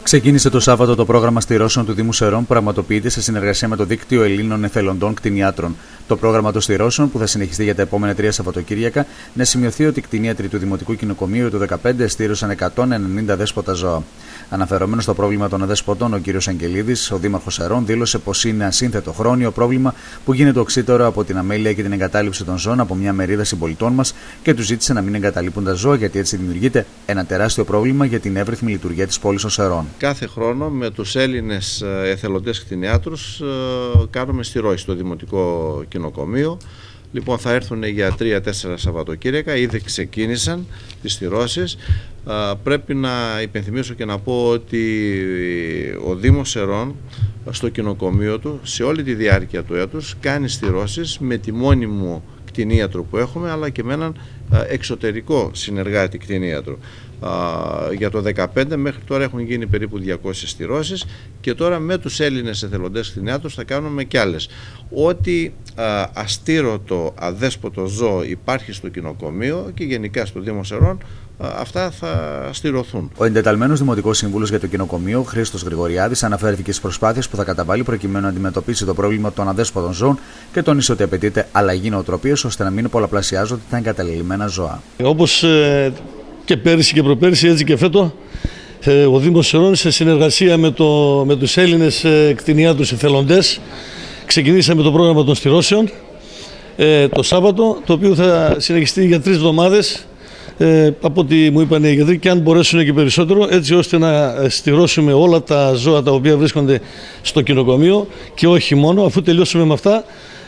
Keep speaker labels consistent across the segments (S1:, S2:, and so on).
S1: Ξεκίνησε το Σάββατο το πρόγραμμα στηρώσεων του Δήμου Σερών που πραγματοποιείται σε συνεργασία με το Δίκτυο Ελλήνων Εθελοντών Κτηνιάτρων. Το πρόγραμμα των στηρώσεων, που θα συνεχιστεί για τα επόμενα 3 Σαββατοκύριακα, να σημειωθεί ότι οι κτηνίατροι του Δημοτικού Κοινοκομείου του 2015 στήρωσαν 190 αδέσποτα ζώα. Αναφερόμενο στο πρόβλημα των αδέσποτων, ο κ. Αγγελίδης, ο Δήμαρχος Σερών, δήλωσε πως είναι ασύνθετο χρόνιο πρόβλημα που γίνεται οξύτερο από την αμέλεια και την εγκατάλειψη των ζώων από μια μερίδα συμπολιτών μας και του ζήτησε να μην εγκαταλείπουν τα ζώα, γιατί έτσι δημιουργείται ένα τεράστιο πρόβλημα για την εύρυθμη λειτουργία της πόλης των Σερών.
S2: Κάθε χρόνο με τους Έλληνες εθελοντές κτηνιάτρους κάνουμε στηρώσεις στο Δημοτικό Κοινοκομείο. Λοιπόν, θα έρθουν για 3-4 Σαββατοκύριακα, ήδη ξεκίνησαν τις στηρώσεις. Πρέπει να υπενθυμίσω και να πω ότι ο Δήμος Σερών στο κοινοκομείο του σε όλη τη διάρκεια του έτους κάνει στηρώσεις με τη μόνιμο κτηνίατρο που έχουμε, αλλά και με έναν εξωτερικό συνεργάτη κτηνίατρο. Για το 2015 μέχρι τώρα έχουν γίνει περίπου 200 στηρώσεις και τώρα με τους Έλληνες εθελοντές κτηνιάτρους θα κάνουμε κι άλλες. Ό,τι αστήρωτο αδέσποτο ζώο υπάρχει στο κοινοκομείο και γενικά στο Δήμο Σερών, αυτά θα στηρωθούν. Ο
S1: εντεταλμένος Δημοτικός Σύμβουλος για το Κοινοκομείο, Χρήστος Γρηγοριάδης, αναφέρθηκε στις προσπάθειες που θα καταβάλει προκειμένου να αντιμετωπίσει το πρόβλημα των αδέσποτων ζώων και τόνισε ότι απαιτείται αλλαγή νοοτροπίας ώστε να μην πολλαπλασιάζονται τα εγκαταλελειμμένα ζώα.
S3: Όπως και πέρυσι και προπέρυσι, έτσι και φέτο, ο Δήμος Σερών σε συνεργασία με τους Έλληνες κτηνιάτρους εθελοντές ξεκινήσαμε το πρόγραμμα των στηρώσεων το Σάββατο, το οποίο θα συνεχιστεί για 3 εβδομάδες από ό,τι μου είπαν οι γιατροί, και αν μπορέσουν και περισσότερο, έτσι ώστε να στηρώσουμε όλα τα ζώα τα οποία βρίσκονται στο κοινοκομείο και όχι μόνο. Αφού τελειώσουμε με αυτά,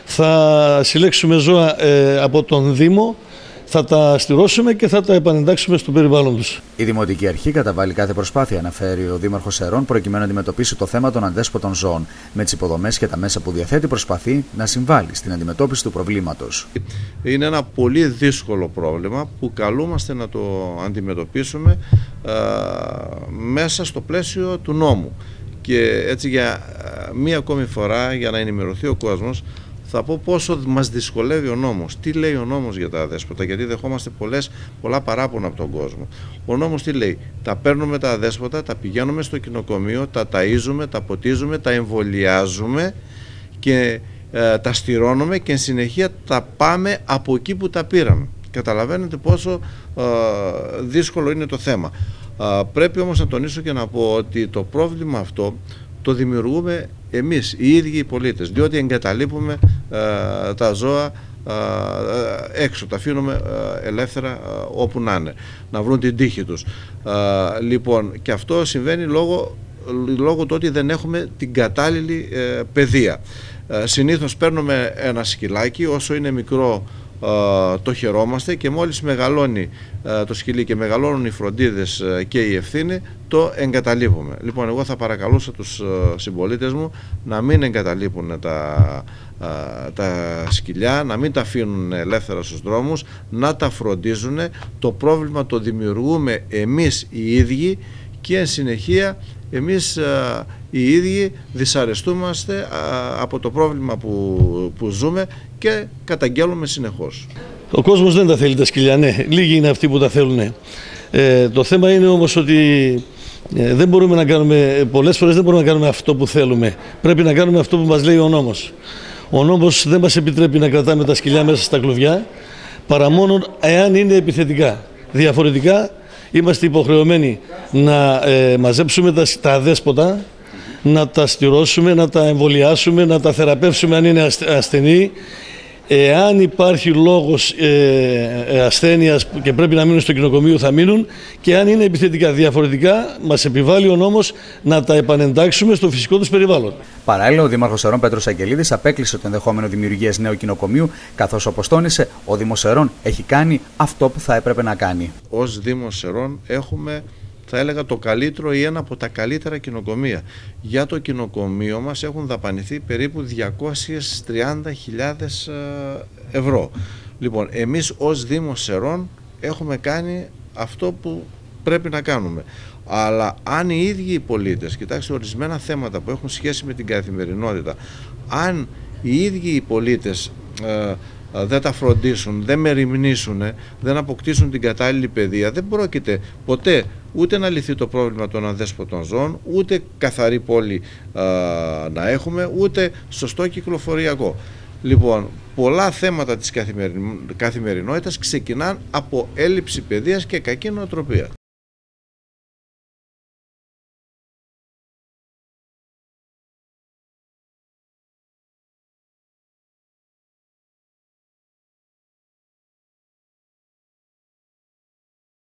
S3: θα συλλέξουμε ζώα από τον Δήμο, θα τα στηρώσουμε και θα τα επανεντάξουμε στο περιβάλλον τους.
S1: Η Δημοτική Αρχή καταβάλει κάθε προσπάθεια, αναφέρει ο Δήμαρχος Σερών, προκειμένου να αντιμετωπίσει το θέμα των αδέσποτων ζώων. Με τις υποδομές και τα μέσα που διαθέτει, προσπαθεί να συμβάλλει στην αντιμετώπιση του προβλήματος.
S2: Είναι ένα πολύ δύσκολο πρόβλημα που καλούμαστε να το αντιμετωπίσουμε μέσα στο πλαίσιο του νόμου. Και έτσι για μία ακόμη φορά, για να ενημερωθεί ο κόσμος, θα πω πόσο μας δυσκολεύει ο νόμος. Τι λέει ο νόμος για τα αδέσποτα, γιατί δεχόμαστε πολλά παράπονα από τον κόσμο. Ο νόμος τι λέει? Τα παίρνουμε τα αδέσποτα, τα πηγαίνουμε στο κοινοκομείο, τα ταΐζουμε, τα ποτίζουμε, τα εμβολιάζουμε και τα στηρώνουμε και εν συνεχεία τα πάμε από εκεί που τα πήραμε. Καταλαβαίνετε πόσο δύσκολο είναι το θέμα. Πρέπει όμως να τονίσω και να πω ότι το πρόβλημα αυτό το δημιουργούμε εμείς οι ίδιοι οι πολίτες, διότι εγκαταλείπουμε τα ζώα έξω, τα αφήνουμε ελεύθερα όπου να είναι, να βρουν την τύχη τους. Λοιπόν, και αυτό συμβαίνει λόγω του ότι δεν έχουμε την κατάλληλη παιδεία. Συνήθως παίρνουμε ένα σκυλάκι, όσο είναι μικρό το χαιρόμαστε, και μόλις μεγαλώνει το σκυλί και μεγαλώνουν οι φροντίδες και η ευθύνη, το εγκαταλείπουμε. Λοιπόν, εγώ θα παρακαλούσα τους συμπολίτες μου να μην εγκαταλείπουν τα σκυλιά, να μην τα αφήνουν ελεύθερα στους δρόμους, να τα φροντίζουν. Το πρόβλημα το δημιουργούμε εμείς οι ίδιοι και εν συνεχεία εμείς οι ίδιοι δυσαρεστούμαστε από το πρόβλημα που ζούμε και καταγγέλουμε συνεχώς.
S3: Ο κόσμος δεν τα θέλει τα σκυλιά, ναι. Λίγοι είναι αυτοί που τα θέλουν. Το θέμα είναι όμως ότι δεν μπορούμε να κάνουμε, πολλές φορές δεν μπορούμε να κάνουμε αυτό που θέλουμε. Πρέπει να κάνουμε αυτό που μας λέει ο νόμος. Ο νόμος δεν μας επιτρέπει να κρατάμε τα σκυλιά μέσα στα κλουβιά, παρά μόνο εάν είναι επιθετικά. Διαφορετικά είμαστε υποχρεωμένοι να μαζέψουμε τα αδέσποτα, να τα στηρώσουμε, να τα εμβολιάσουμε, να τα θεραπεύσουμε αν είναι ασθενή. Εάν υπάρχει λόγος ασθένειας και πρέπει να μείνουν στο κοινοκομείο, θα μείνουν, και αν είναι επιθετικά. Διαφορετικά μας επιβάλλει ο νόμος να τα επανεντάξουμε στο φυσικό τους περιβάλλον.
S1: Παράλληλα, ο Δήμαρχος Σερών Πέτρος Αγγελίδης απέκλεισε το ενδεχόμενο δημιουργίας νέου κοινοκομείου, καθώς, όπως τόνισε, ο Δήμος Σερών έχει κάνει αυτό που θα έπρεπε να κάνει.
S2: Ως Δήμος Σερών έχουμε, θα έλεγα, το καλύτερο ή ένα από τα καλύτερα κοινοκομεία. Για το κοινοκομείο μας έχουν δαπανηθεί περίπου 230.000 ευρώ. Λοιπόν, εμείς ως Δήμος Σερών έχουμε κάνει αυτό που πρέπει να κάνουμε. Αλλά αν οι ίδιοι οι πολίτες, κοιτάξτε, ορισμένα θέματα που έχουν σχέση με την καθημερινότητα, αν οι ίδιοι οι πολίτες δεν τα φροντίσουν, δεν μεριμνήσουν, δεν αποκτήσουν την κατάλληλη παιδεία, δεν πρόκειται ποτέ ούτε να λυθεί το πρόβλημα των αδέσποτων ζώων, ούτε καθαρή πόλη να έχουμε, ούτε σωστό κυκλοφοριακό. Λοιπόν, πολλά θέματα της καθημερινότητας ξεκινάνε από έλλειψη παιδείας και κακή νοοτροπία.